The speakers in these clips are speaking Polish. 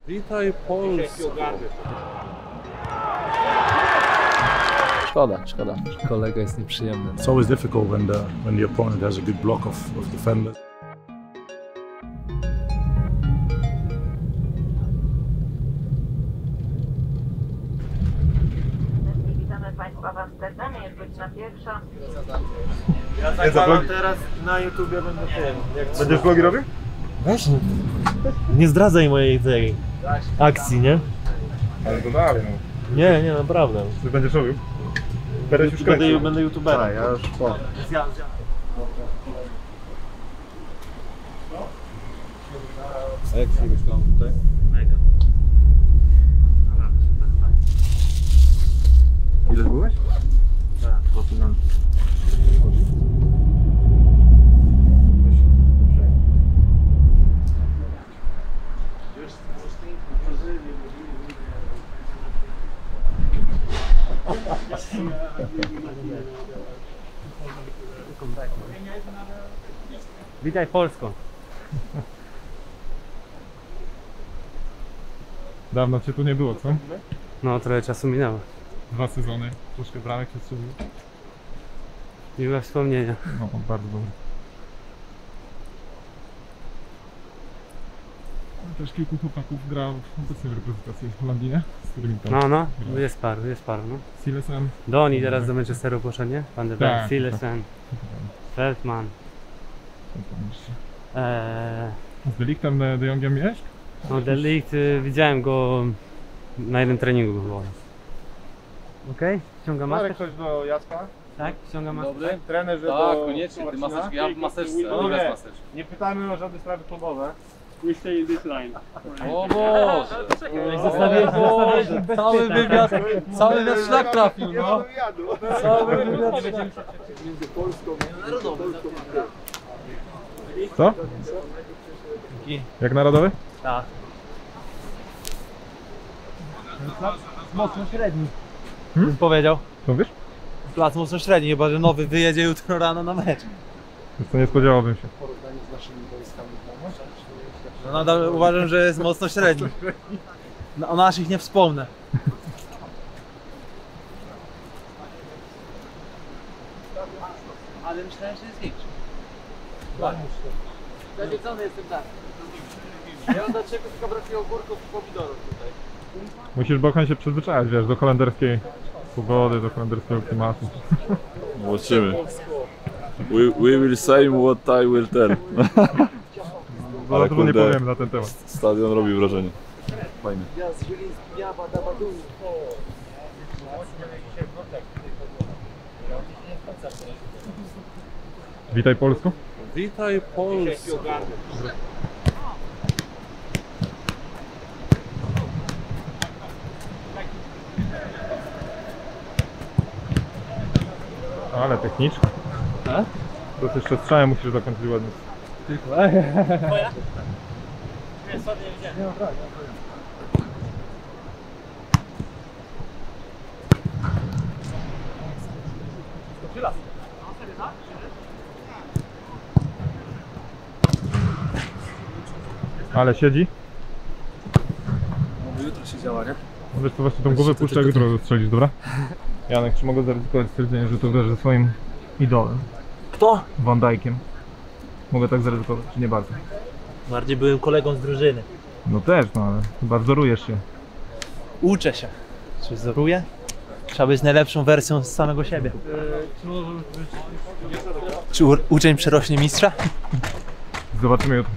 Witaj Polsko. Szkoda. Kolega jest nieprzyjemny. It's always difficult when the opponent has a good block of defenders. Witamy Państwa w Amsterdamie, jest godzina pierwsza. Ja zakładam teraz na YouTubie będę tym. Będziesz vlogi robił? Weź, nie zdradzaj mojej tej akcji, nie? Ale to dalej, no. Nie, naprawdę. Ty będziesz robił? Będę youtuberem. Ja już po. A jak się myślał tutaj? Mega. Ile byłeś? Tak, Witaj Polsko. Dawno cię tu nie było, co? No, trochę czasu minęło. 2 sezony, troszkę bramek się strzelił. Miłe wspomnienia. No, bardzo dobry. Też kilku chłopaków gra obecnie w reprezentacji w Londynie, z którymi tam No, jest paru, no. Silesem. Doni teraz do Manchesteru poszedł, nie? Van de Beek, Tak, Silesen, Feldman. Z Delictem, De Jongiem miałeś? No, De Ligt, widziałem go na jednym treningu chyba. Okej, ściąga maskę? Coś do Jacka. Tak, ściąga maskę. Dobry? Trenerze Tak, do koniecznie, ty Marcina. maseczki, ja w maseczce, Panowie, bez maseczki. nie pytajmy o żadne sprawy klubowe. We stay in this line. O Boże! Zostawię Cały wywiad szlak trafił, no. Cały wywiad szlak. Co? Jak narodowy? Tak. Mocno średni. Bym powiedział. Co wiesz? Plac mocno średni, chyba że nowy wyjedzie jutro rano na mecz. To nie spodziewałbym się. No nadal uważam, że jest mocno średni. No, o naszych nie wspomnę. Ale myślałem, że jest większy. Zawiedzony jestem tak. Ja mam dla ciebie tylko brakuje ogórków i pomidorów tutaj. Musisz Bokhan się przyzwyczaić, wiesz, do holenderskiej pogody, do holenderskiego klimatu. Zobaczymy. We will say what I will tell. Ale dużo nie powiem na ten temat. Stadion robi wrażenie. Fajny. Witaj Polsko. Witaj Polsko. Ale techniczka. To jeszcze strzałem musisz zakończyć ładnie. Ale siedzi. Jutro się działa, nie? Wiesz co, właśnie tą głowę puszczę, jak jutro strzelisz, dobra? Janek, czy mogę zaryzykować stwierdzenie, że to grasz ze swoim idolem? Kto? Van Dijkiem. Mogę tak zaryzykować, czy nie bardzo? Bardziej byłem kolegą z drużyny. No też, no ale chyba wzorujesz się. Uczę się. Czy wzoruję? Trzeba być najlepszą wersją z samego siebie. Czy uczeń przerośnie mistrza? Zobaczymy jutro.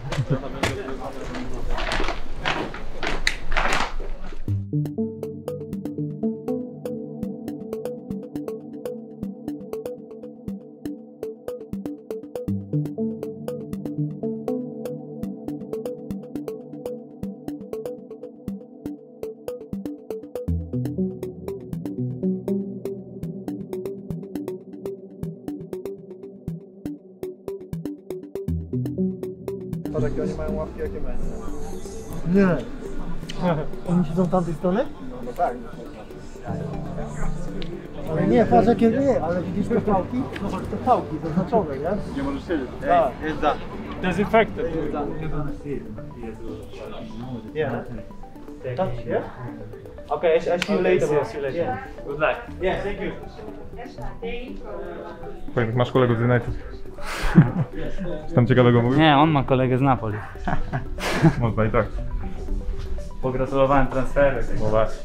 Patrz jakie oni mają łapki, jakie my. Nie. Oni siedzą z tamtej strony? No tak. Ale nie, patrz jakie nie, ale widzisz te pałki? Zobacz te pałki zaznaczone, nie? Nie możesz siedzieć. Tak. Desinfected. Nie. Yeah? Okay, I see you later. Yes, see you later. Yeah. Good luck. Yeah, thank you. Powiem, masz kolegów z United. Czy tam ciekawego mówił? Nie, on ma kolegę z Napoli. Można i tak. Pogratulowałem transferu. No właśnie.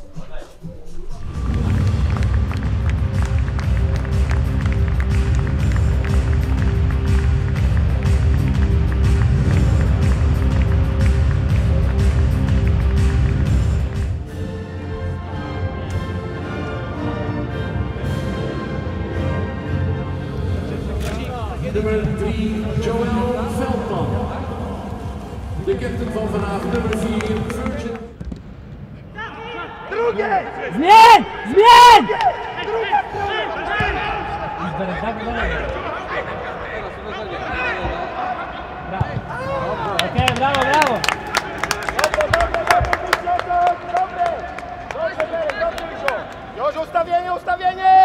Nummer 3, Joël Veldman. De captain van vanavond, nummer 4, Virgin. Zmień! Zmień! Okej, brawo, brawo! Już ustawienie, ustawienie!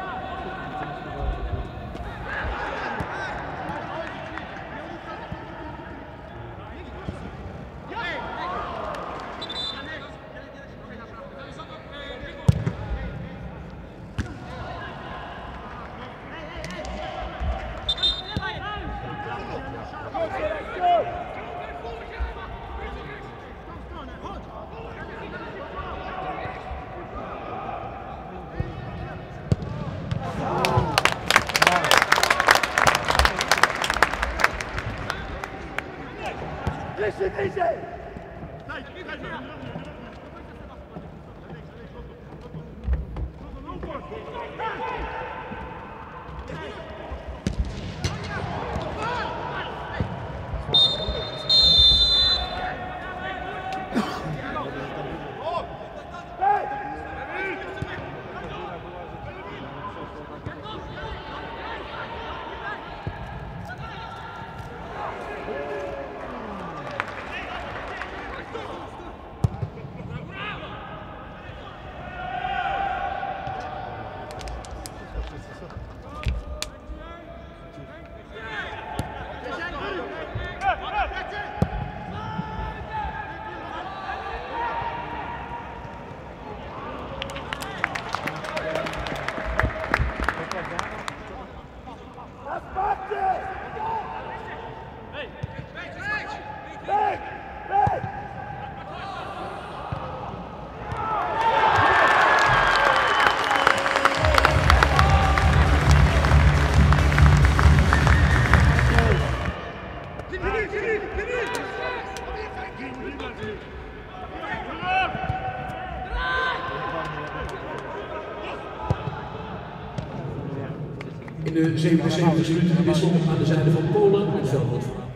In de 77e minuut de wissel aan de zijde van Polen. Het veld wordt verlaten.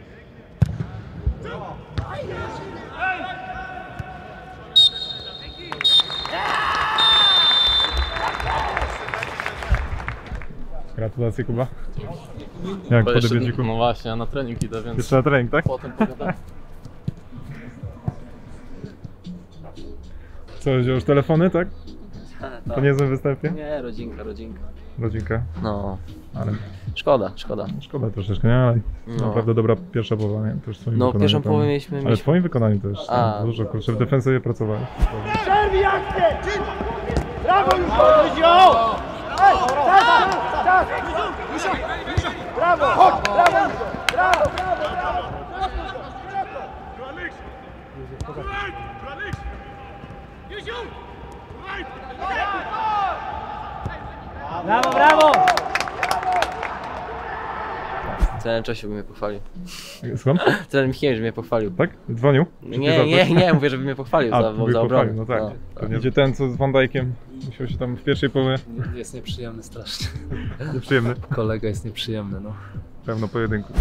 Gratulacje, Kuba. Jak po debiuciku? No właśnie, a na trening idę, więc Jeszcze na trening, tak? potem pogadam. Co, wziąłeś telefony, tak? Po niezłym występie? Nie, rodzinka. Rodzinka. No, Ale szkoda. szkoda troszeczkę, nie? Ale No. naprawdę dobra pierwsza połowa, nie? Też w swoim No, wykonaniu pierwszą tam- połowę mieliśmy... Ale w twoim wykonaniu też A. dużo, kurczę, w defensywie pracowałeś. Przerwij akcję! Brawo Józio! Czas! Brawo! Chodź! Brawo Józio! Brawo! Brawo, brawo! Trener Czesiu by mnie pochwalił. Skąd? Trener Michniewicz mnie pochwalił. Tak? Dzwonił? Nie, mówię, żeby mnie pochwalił A, za pochwalił, obronę. no tak. No. Pewnie. Gdzie ten, co z Van Dijkiem musiał się tam w pierwszej połowie... Jest nieprzyjemny strasznie. Nieprzyjemny. Kolega jest nieprzyjemny, no. Pewno pojedynku.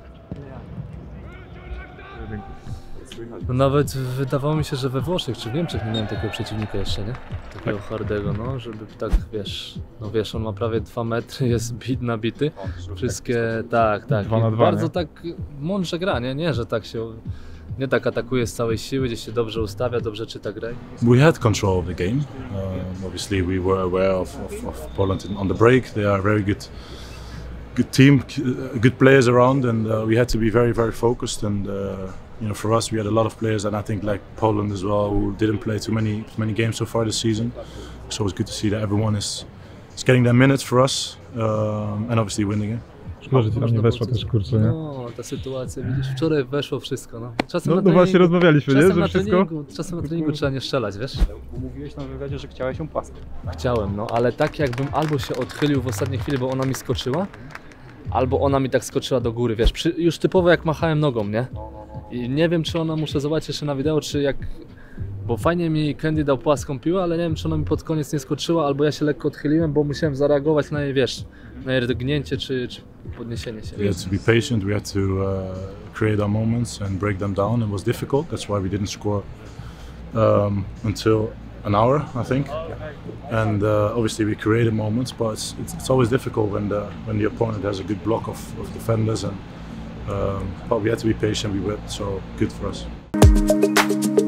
No nawet wydawało mi się, że we Włoszech czy w Niemczech nie miałem takiego przeciwnika jeszcze, nie? Takiego hardego, no, żeby tak, wiesz, no wiesz, on ma prawie 2 metry, jest nabity. Wszystkie, tak. 2 na 2, bardzo nie? tak mądrze gra, nie, że tak się, nie tak atakuje z całej siły, gdzieś się dobrze ustawia, dobrze czyta grę. We had control of the game. Obviously we were aware of Poland on the break. They are a very good team, good players around, and we had to be very focused and you know, for us, we had a lot of players, and I think like Poland as well, who didn't play too many games so far this season. So it's good to see that everyone is getting their minutes for us, and obviously winning it. Szkoda, że ci tam nie weszła też, kurczę, nie? No, ta sytuacja, widzisz, wczoraj weszło wszystko, no. Czasem No właśnie rozmawialiśmy, nie? Że wszystko... Czasem na treningu trzeba nie strzelać, wiesz? Mówiłeś na wywiadzie, że chciałeś ją płasko. Chciałem, no, ale tak jakbym albo się odchylił w ostatniej chwili, bo ona mi skoczyła, albo ona mi tak skoczyła do góry, wiesz, już typowo jak machałem nogą, nie? I nie wiem, czy ona, muszę zobaczyć jeszcze na wideo, czy jak... Bo fajnie mi Candy dał płaską piłę, ale nie wiem, czy ona mi pod koniec nie skoczyła, albo ja się lekko odchyliłem, bo musiałem zareagować na jej, wiesz, na jej rgnięcie, czy podniesienie się. We had to be patient, we had to create our moments and break them down. It was difficult, that's why we didn't score until an hour, I think. And obviously we created moments, but it's always difficult when the opponent has a good block of defenders. And but we had to be patient, we were so good for us.